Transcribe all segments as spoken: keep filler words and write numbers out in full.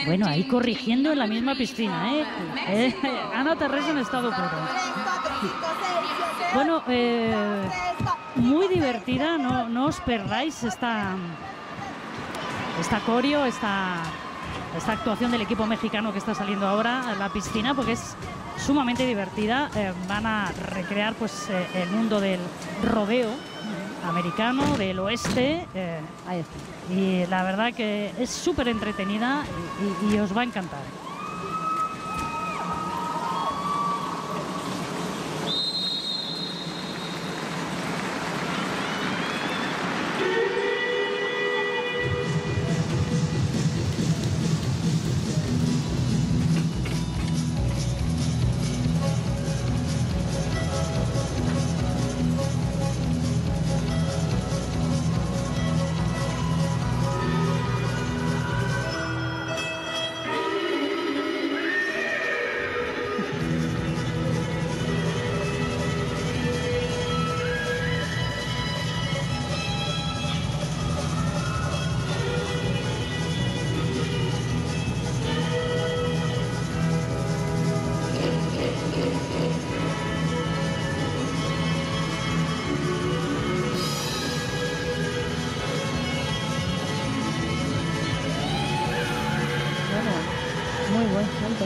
Bueno, ahí corrigiendo en la misma piscina, ¿eh? eh Ana Terrés en estado puro. Bueno, eh, muy divertida, no, no os perdáis esta, esta coreo, esta, esta actuación del equipo mexicano que está saliendo ahora a la piscina, porque es sumamente divertida. Eh, van a recrear pues eh, el mundo del rodeo americano, del oeste. Eh, ahí está. Y la verdad que es súper entretenida y, y, y os va a encantar. Muy buen salto.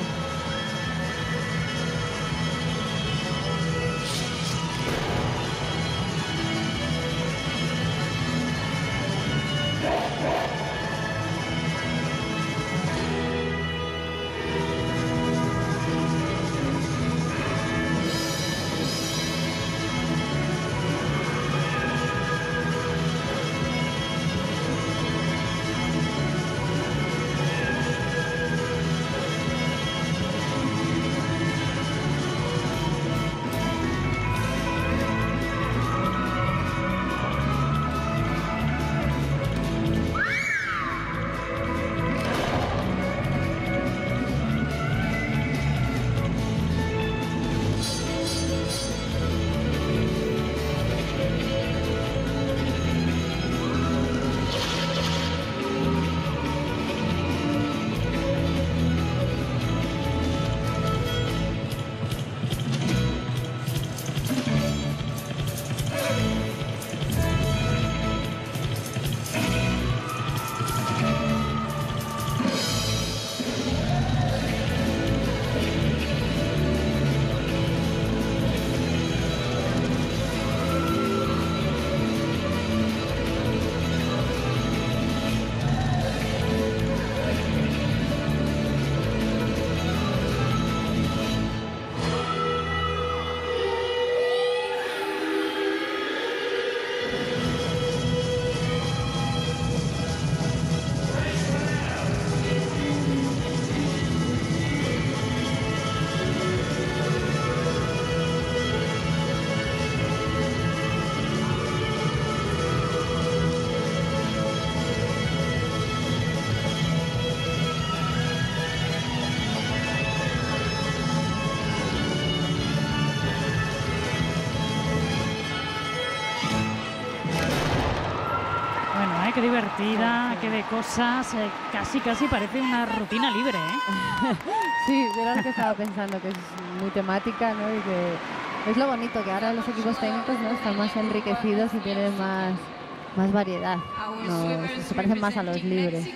Qué divertida, qué de cosas, eh, casi casi parece una rutina libre, ¿eh? Sí, era lo que estaba pensando, que es muy temática, ¿no? Y que es lo bonito, que ahora los equipos técnicos, ¿no?, están más enriquecidos y tienen más, más variedad, ¿no? Se parecen más a los libres.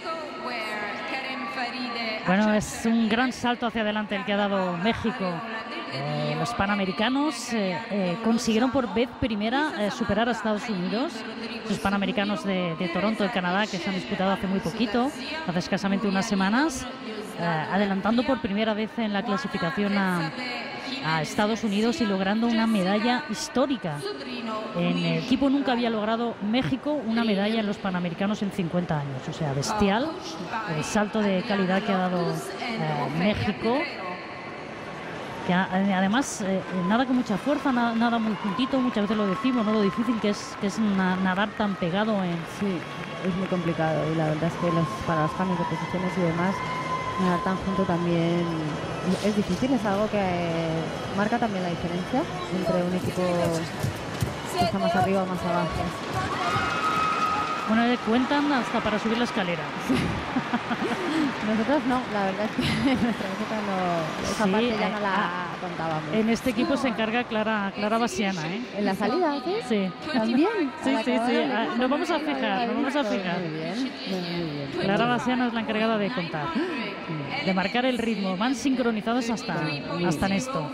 Bueno, es un gran salto hacia adelante el que ha dado México. Eh, los panamericanos eh, eh, consiguieron por vez primera eh, superar a Estados Unidos. Los panamericanos de, de Toronto, de Canadá, que se han disputado hace muy poquito, hace escasamente unas semanas, eh, adelantando por primera vez en la clasificación a, a Estados Unidos y logrando una medalla histórica. En el equipo nunca había logrado México una medalla en los panamericanos en cincuenta años, o sea, bestial el salto de calidad que ha dado eh, México. Que además eh, nada con mucha fuerza, nada, nada muy juntito, muchas veces lo decimos, ¿no?, lo difícil que es, que es na, nadar tan pegado en... Sí, es muy complicado y la verdad es que los, para los cambios de posiciones y demás, nadar tan junto también es difícil, es algo que marca también la diferencia entre un equipo que está más arriba o más abajo. Bueno, eh, cuentan hasta para subir la escalera. Nosotros no, la verdad es que en nuestra época no, esa Sí, parte ya eh, no la ah, contábamos. En este equipo se encarga Clara, Clara Basiana, ¿eh? ¿En la salida, sí? Sí. ¿También? Sí, ¿A la sí, cámara? sí. Ah, nos vamos a fijar, nos vamos a fijar. Muy bien, muy bien. Clara Basiana es la encargada de contar, de marcar el ritmo. Van sincronizados hasta, hasta en esto.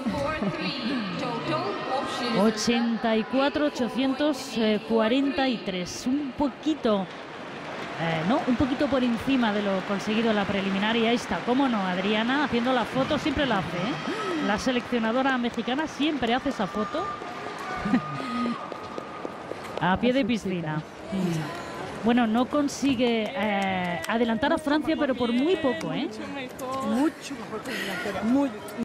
ochenta y cuatro ochocientos cuarenta y tres, un poquito, eh, no, un poquito por encima de lo conseguido en la preliminar. Y ahí está, cómo no, Adriana haciendo la foto, siempre la hace, ¿eh? La seleccionadora mexicana siempre hace esa foto a pie de piscina. Bueno, no consigue eh, adelantar a Francia, pero por muy poco, ¿eh? Mucho mejor que Inglaterra, muy